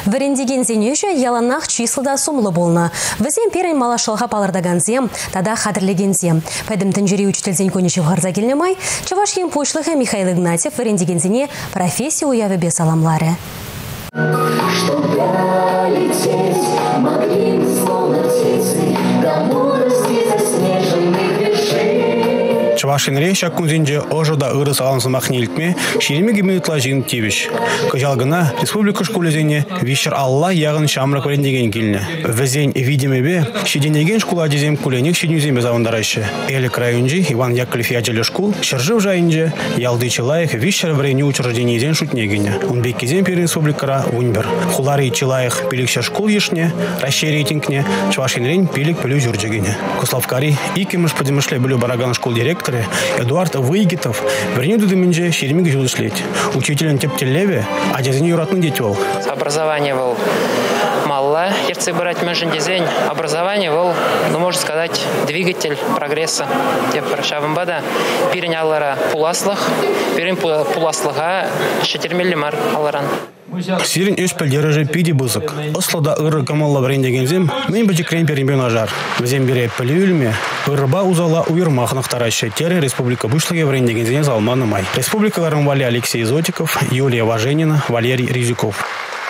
Варендеген зенежі яланақ числда сумлы болна. Візен перен малашылға палырдаганзем, тада қадірлегензем. Пәдімтін жүрі учтілзен көніші ғарза келнемай, Чавашкен пошлығы Михаил Игнатьев варендеген зене профессия уявы бе саламлары. Чтобы лететь, могли мы словно птицы, до мудрости заснеженных вершин. Чавашин рейша кунзинже ожода ыры салансымақ нелікме, шеремеге минутла жиын тебіш. Көжалғына республика школезене вишер Алла яғын шамрак варендеген келіне. Візен видимебе шеденеген школа дезем куленек шеднюзембе завандарайшы. Элек районжи Иван Яковлев яджелі школ, шыржыв жайынже ялды чылайық вишер вареню учреждениеден шутнегене. Унбеккезен пер республикара унбер. Хулары чылайық пилікшер школ ешне, расше рейтингне, Чавашин рейн пилік пілі жүрджегене. Куславкари икемыш подемышле білі бараган школ директор Эдуард Выйгитов вернее дудыминже шеремеге жулышлеть. Учителен тептелеве, а дезен юратный детел. Образование был мало, ерцы брать межен дизайн. Образование был, ну можно сказать, двигатель прогресса. Теп шабымбада перенялара пуласлых, перен пуласлыга шетермеллимар аларан. Сирин өш пәлдері же пиди бұзық. Ослада ұры камалла брендегензем, мен бәжі крем перембен ажар. Візем бере пәлі үлме, ұрыба узала уйырмақнық тарайшы тері республика бұшлығы брендегензене залманы май. Республикаларын Вали Алексей Зотиков, Юлия Важенина, Валерий Ризюков.